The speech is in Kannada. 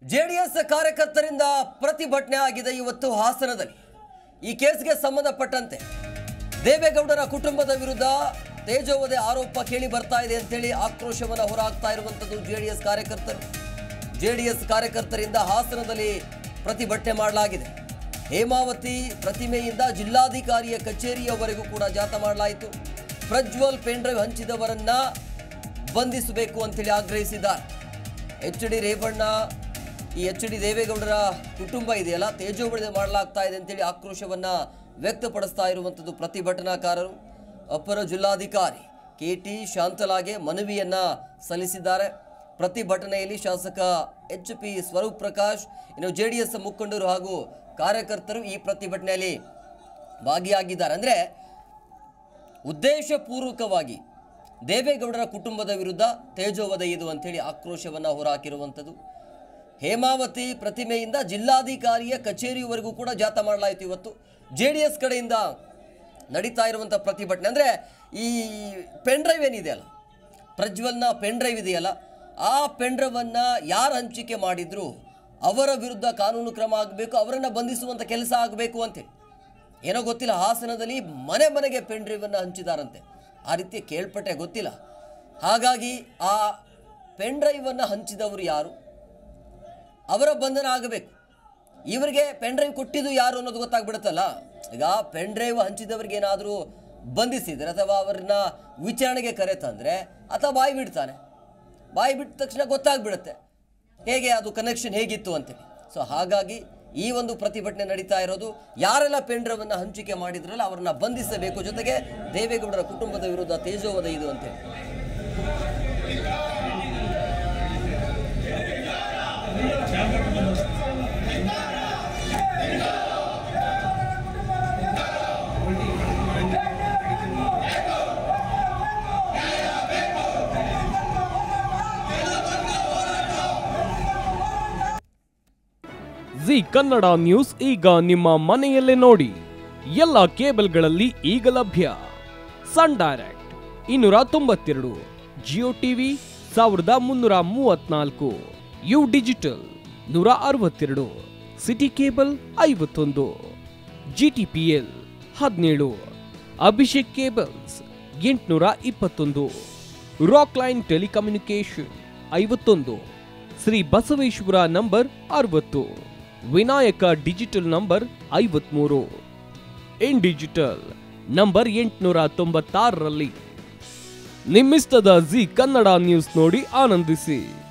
ಜೆಡಿಎಸ್ ಕಾರ್ಯಕರ್ತರಿಂದ ಪ್ರತಿಭಟನೆ ಆಗಿದೆ ಇವತ್ತು ಹಾಸನದಲ್ಲಿ। ಈ ಕೇಸ್ಗೆ ಸಂಬಂಧಪಟ್ಟಂತೆ ದೇವೇಗೌಡರ ಕುಟುಂಬದ ವಿರುದ್ಧ ತೇಜೋವಧೆ ಆರೋಪ ಕೇಳಿ ಬರ್ತಾ ಇದೆ ಅಂತೇಳಿ ಆಕ್ರೋಶವನ್ನು ಹೊರಹಾಕ್ತಾ ಇರುವಂತದ್ದು ಜೆಡಿಎಸ್ ಕಾರ್ಯಕರ್ತರಿಂದ ಹಾಸನದಲ್ಲಿ ಪ್ರತಿಭಟನೆ ಮಾಡಲಾಗಿದೆ। ಹೇಮಾವತಿ ಪ್ರತಿಮೆಯಿಂದ ಜಿಲ್ಲಾಧಿಕಾರಿಯ ಕಚೇರಿಯವರೆಗೂ ಕೂಡ ಜಾಥಾ ಮಾಡಲಾಯಿತು। ಪ್ರಜ್ವಲ್ ಪೆನ್ ಡ್ರೈವ್ ಹಂಚಿದವರನ್ನ ಬಂಧಿಸಬೇಕು ಅಂತೇಳಿ ಆಗ್ರಹಿಸಿದ್ದಾರೆ। ಎಚ್.ಡಿ. ರೇವಣ್ಣ ಈ ಎಚ್.ಡಿ. ದೇವೇಗೌಡರ ಕುಟುಂಬ ಇದೆಯಲ್ಲ ತೇಜೋವಧೆ ಮಾಡಲಾಗ್ತಾ ಇದೆ ಅಂತೇಳಿ ಆಕ್ರೋಶವನ್ನ ವ್ಯಕ್ತಪಡಿಸ್ತಾ ಇರುವಂತದ್ದು ಪ್ರತಿಭಟನಾಕಾರರು। ಅಪರ ಜಿಲ್ಲಾಧಿಕಾರಿ ಕೆ.ಟಿ. ಶಾಂತಲಾಗೆ ಮನವಿಯನ್ನ ಸಲ್ಲಿಸಿದ್ದಾರೆ। ಪ್ರತಿಭಟನೆಯಲ್ಲಿ ಶಾಸಕ ಎಚ್.ಪಿ. ಸ್ವರೂಪ್ ಪ್ರಕಾಶ್ ಇನ್ನು ಜೆಡಿಎಸ್ ಮುಖಂಡರು ಹಾಗೂ ಕಾರ್ಯಕರ್ತರು ಈ ಪ್ರತಿಭಟನೆಯಲ್ಲಿ ಭಾಗಿಯಾಗಿದ್ದಾರೆ। ಅಂದ್ರೆ ಉದ್ದೇಶಪೂರ್ವಕವಾಗಿ ದೇವೇಗೌಡರ ಕುಟುಂಬದ ವಿರುದ್ಧ ತೇಜೋವಧೆ ಇದು ಅಂತೇಳಿ ಆಕ್ರೋಶವನ್ನ ಹೊರಹಾಕಿರುವಂಥದ್ದು। ಹೇಮಾವತಿ ಪ್ರತಿಮೆಯಿಂದ ಜಿಲ್ಲಾಧಿಕಾರಿಯ ಕಚೇರಿಯವರೆಗೂ ಕೂಡ ಜಾಥಾ ಮಾಡಲಾಯಿತು। ಇವತ್ತು ಜೆಡಿಎಸ್ ಕಡೆಯಿಂದ ನಡೀತಾ ಇರುವಂಥ ಪ್ರತಿಭಟನೆ ಅಂದರೆ ಈ ಪೆನ್ ಡ್ರೈವ್ ಏನಿದೆಯಲ್ಲ, ಪ್ರಜ್ವಲ್ನ ಪೆನ್ ಡ್ರೈವ್ ಇದೆಯಲ್ಲ, ಆ ಪೆನ್ ಡ್ರೈವನ್ನು ಯಾರು ಹಂಚಿಕೆ ಮಾಡಿದ್ರು ಅವರ ವಿರುದ್ಧ ಕಾನೂನು ಕ್ರಮ ಆಗಬೇಕು, ಅವರನ್ನು ಬಂಧಿಸುವಂಥ ಕೆಲಸ ಆಗಬೇಕು ಅಂತೇಳಿ ಏನೋ ಗೊತ್ತಿಲ್ಲ, ಹಾಸನದಲ್ಲಿ ಮನೆ ಮನೆಗೆ ಪೆನ್ ಡ್ರೈವನ್ನು ಹಂಚಿದಾರಂತೆ, ಆ ರೀತಿ ಕೇಳ್ಪಟ್ಟೆ ಗೊತ್ತಿಲ್ಲ। ಹಾಗಾಗಿ ಆ ಪೆನ್ ಡ್ರೈವನ್ನು ಹಂಚಿದವರು ಯಾರು, ಅವರ ಬಂಧನ ಆಗಬೇಕು। ಇವರಿಗೆ ಪೆನ್ ಡ್ರೈವ್ ಕೊಟ್ಟಿದ್ದು ಯಾರು ಅನ್ನೋದು ಗೊತ್ತಾಗ್ಬಿಡುತ್ತಲ್ಲ। ಈಗ ಪೆನ್ ಡ್ರೈವ್ ಹಂಚಿದವ್ರಿಗೆ ಏನಾದರೂ ಬಂಧಿಸಿದರೆ ಅಥವಾ ಅವರನ್ನ ವಿಚಾರಣೆಗೆ ಕರೆತಂದರೆ ಅಥವಾ ಬಾಯಿ ಬಿಡ್ತಾನೆ, ಬಾಯಿ ಬಿಟ್ಟ ತಕ್ಷಣ ಗೊತ್ತಾಗ್ಬಿಡುತ್ತೆ ಹೇಗೆ ಅದು ಕನೆಕ್ಷನ್ ಹೇಗಿತ್ತು ಅಂತೇಳಿ। ಸೊ ಹಾಗಾಗಿ ಈ ಒಂದು ಪ್ರತಿಭಟನೆ ನಡೀತಾ ಇರೋದು, ಯಾರೆಲ್ಲ ಪೆನ್ ಡ್ರೈವನ್ನು ಹಂಚಿಕೆ ಮಾಡಿದ್ರಲ್ಲ ಅವರನ್ನ ಬಂಧಿಸಬೇಕು, ಜೊತೆಗೆ ದೇವೇಗೌಡರ ಕುಟುಂಬದ ವಿರುದ್ಧ ತೇಜೋವಧೆ ಇದು ಅಂತೇಳಿ। ಜಿ ಕನ್ನಡ ನ್ಯೂಸ್ ಈಗ ನಿಮ್ಮ ಮನೆಯಲ್ಲೇ ನೋಡಿ, ಎಲ್ಲ ಕೇಬಲ್ಗಳಲ್ಲಿ ಈಗ ಲಭ್ಯ। Sun Direct 292, Jio TV 1334, U digital 162, city cable 51, GTPL 17, Abhishek cables 821, Rockline telecommunication 51, Shri Basaveshwara number 60, Vinayaka digital number 53, in digital number 896ರಲ್ಲಿ ನಿಮ್ಮಿಸ್ತದ ಜಿ ಕನ್ನಡ ನ್ಯೂಸ್ ನೋಡಿ ಆನಂದಿಸಿ।